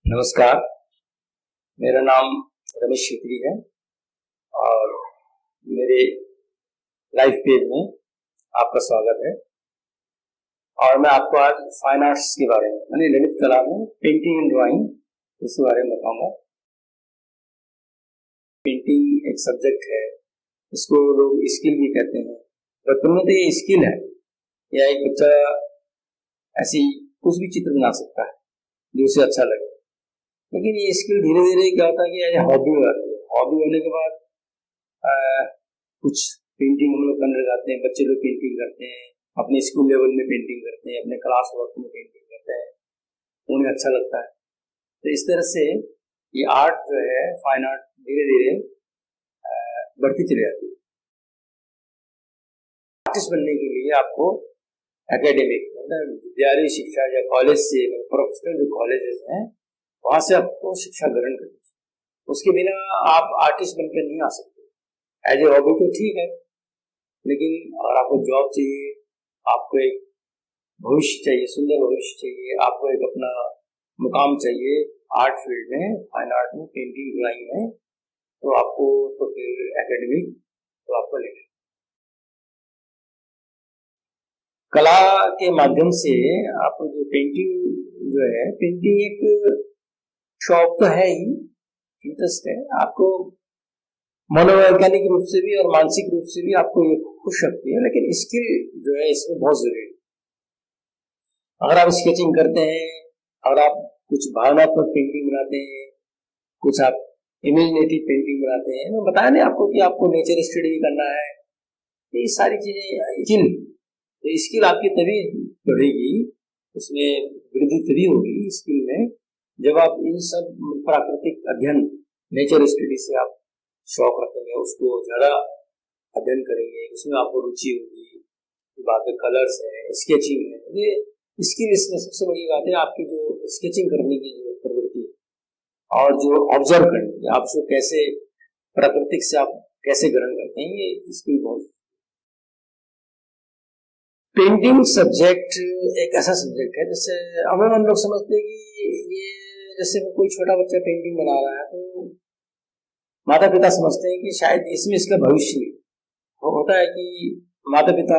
नमस्कार, मेरा नाम रमेश छेत्री है और मेरे लाइफ पेज में आपका स्वागत है। और मैं आपको आज फाइन आर्ट्स के बारे में यानी ललित कला में पेंटिंग एंड ड्राइंग इसके बारे में बताऊंगा। पेंटिंग एक सब्जेक्ट है, इसको लोग स्किल भी कहते हैं। बचपन में तो ये स्किल है या एक बच्चा ऐसी कुछ भी चित्र बना सकता है जो उसे अच्छा लगे, लेकिन ये स्किल धीरे धीरे क्या होता है कि हॉबी हो जाती है। हॉबी होने के बाद कुछ पेंटिंग हम लोग करने जाते हैं, बच्चे लोग पेंटिंग करते हैं, अपने स्कूल लेवल में पेंटिंग करते हैं, अपने क्लास वर्क में पेंटिंग करते हैं, उन्हें अच्छा लगता है। तो इस तरह से ये आर्ट जो है, फाइन आर्ट धीरे धीरे बढ़ती चली जाती है। आर्टिस्ट बनने के लिए आपको एकेडमिक मतलब विद्यालय शिक्षा या कॉलेज से प्रोफेशनल जो कॉलेजेस हैं वहां से आपको शिक्षा ग्रहण करनी चाहिए। उसके बिना आप आर्टिस्ट बनकर नहीं आ सकते। एज ए हॉबी तो ठीक है, लेकिन अगर आपको जॉब चाहिए, आपको एक भविष्य चाहिए, सुंदर भविष्य चाहिए, आपको एक अपना मुकाम चाहिए आर्ट फील्ड में, फाइन आर्ट में, पेंटिंग ड्राइंग में, तो आपको तो फिर एकेडमिक तो आपको लेना। कला के माध्यम से आपको जो पेंटिंग जो है, पेंटिंग एक शौक तो है ही, इंटरेस्ट है आपको, मनोवैज्ञानिक रूप से भी और मानसिक रूप से भी आपको ये खुश रखती है, लेकिन स्किल जो है इसमें बहुत जरूरी है। अगर आप स्केचिंग करते हैं, अगर आप कुछ भावनात्मक पेंटिंग बनाते हैं, कुछ आप इमेजिनेटिव पेंटिंग बनाते हैं, मैं बताया नहीं आपको कि आपको नेचर स्टडी भी करना है, ये सारी चीजें स्किल आपकी तभी बढ़ेगी, उसमें वृद्धि तभी होगी स्किल में जब आप इन सब प्राकृतिक अध्ययन, नेचर स्टडी से आप शौक रखेंगे, उसको ज्यादा अध्ययन करेंगे, उसमें आपको रुचि होगी। बात है कलर्स है, स्केचिंग है, ये स्किल इसमें सबसे बड़ी बात है। आपकी जो स्केचिंग करने की जो प्रवृत्ति और जो ऑब्जर्व करने, आप उसको कैसे प्राकृतिक से आप कैसे ग्रहण करते हैं, ये स्किल बहुत। पेंटिंग सब्जेक्ट एक ऐसा सब्जेक्ट है जैसे हम लोग समझते हैं कि ये जैसे कोई छोटा बच्चा पेंटिंग बना रहा है तो माता पिता समझते हैं कि शायद इसमें इसका भविष्य नहीं होता है, कि माता पिता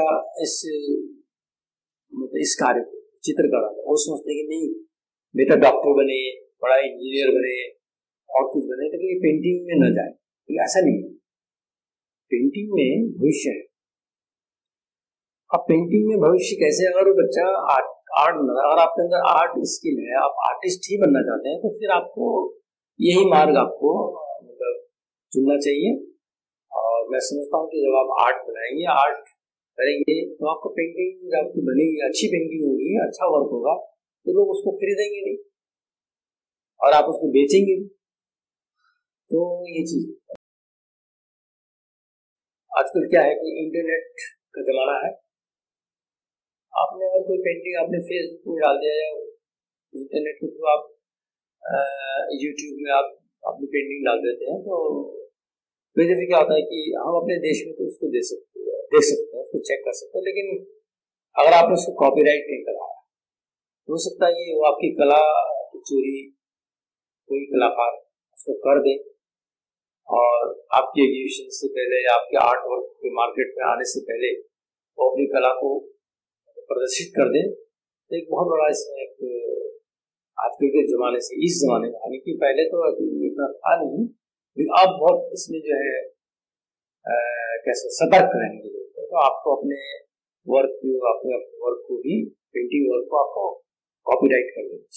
इस कार्य को चित्रकला वो सोचते हैं कि नहीं बेटा डॉक्टर बने, बड़ा इंजीनियर बने और कुछ बने, लेकिन ये पेंटिंग में न जाए। तो ऐसा नहीं है, पेंटिंग में भविष्य है। अब पेंटिंग में भविष्य कैसे? अगर वो बच्चा अगर आपके अंदर आर्ट स्किल है, आप आर्टिस्ट ही बनना चाहते हैं, तो फिर आपको यही मार्ग आपको मतलब चुनना चाहिए। और मैं समझता हूँ कि जब आप आर्ट बनाएंगे, आर्ट करेंगे, तो आपको पेंटिंग जब आपकी बनेगी, अच्छी पेंटिंग होगी, अच्छा वर्क होगा, तो लोग उसको खरीदेंगे नहीं और आप उसको बेचेंगे भी। तो ये चीज आजकल क्या है कि इंटरनेट का जमाना है। आपने अगर कोई पेंटिंग आपने फेसबुक में डाल दिया या इंटरनेट के थ्रू आप यूट्यूब में आप अपनी पेंटिंग डाल देते हैं, तो वैसे क्या होता है कि हम अपने देश में तो उसको देख सकते हैं, उसको चेक कर सकते हैं, लेकिन अगर आपने उसको कॉपीराइट नहीं कराया, हो सकता है कि वो आपकी कला की चोरी कोई कलाकार उसको कर दे और आपकी एग्जीबिशन से पहले या आपके आर्ट वर्क के मार्केट में आने से पहले वो अपनी कला को प्रदर्शित कर दे। तो एक बहुत बड़ा इसमें एक आजकल के जमाने से, इस जमाने में, हालांकि पहले तो इतना था नहीं, लेकिन अब बहुत इसमें जो है कैसे सतर्क रहने की जरूरत है। तो आपको अपने वर्क को भी, पेंटिंग वर्क को आपको कॉपीराइट कर देना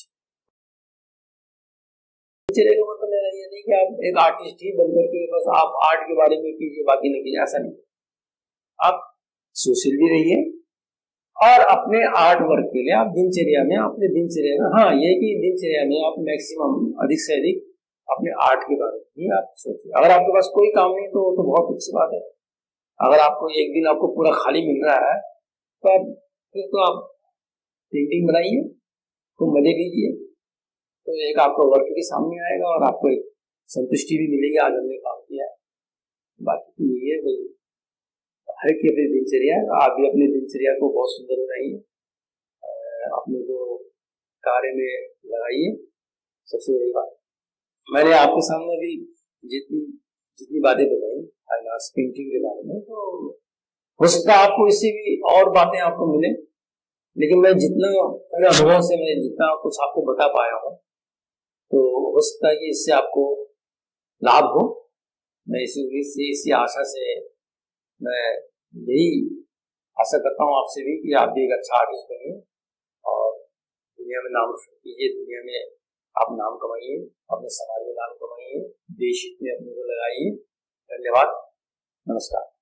चाहिए। मतलब ये नहीं कि आप एक आर्टिस्ट ही बनकर के बस आप आर्ट के बारे में कीजिए, बाकी नहीं कीजिए, ऐसा नहीं। आप सोशल भी रहिए और अपने आर्ट वर्क के लिए आप दिनचर्या में, अपने दिनचर्या में, हाँ ये कि दिनचर्या में आप मैक्सिमम अधिक से अधिक अपने आर्ट के बारे में ही आप सोचिए। अगर आपके पास कोई काम नहीं तो बहुत अच्छी बात है। अगर आपको एक दिन आपको पूरा खाली मिल रहा है तो आप पेंटिंग बनाइए, तो मजे लीजिए, तो एक आपका वर्क भी सामने आएगा और आपको एक संतुष्टि भी मिलेगी, आज हमने काम किया है। बाकी तो यही है भाई, हर की अपनी दिनचर्या, आप भी अपनी दिनचर्या को बहुत सुंदर बनाइए, अपने को कार्य में लगाइए सबसे बड़ी बात मैंने आपके सामने भी जितनी जितनी बातें बताई फाइन आर्ट्स पेंटिंग के बारे में, तो हो सकता है आपको इससे भी और बातें आपको मिले, लेकिन मैं जितना अपने अनुभव से मैं जितना कुछ आपको बता पाया हूँ, तो हो सकता है कि इससे आपको लाभ हो। मैं इसी आशा से मैं यही आशा करता हूँ आपसे भी कि आप भी एक अच्छा आर्टिस्ट बनिए और दुनिया में नाम रोशन कीजिए, दुनिया में आप नाम कमाइए, अपने समाज में नाम कमाइए, देश हित में अपने को लगाइए। धन्यवाद, नमस्कार।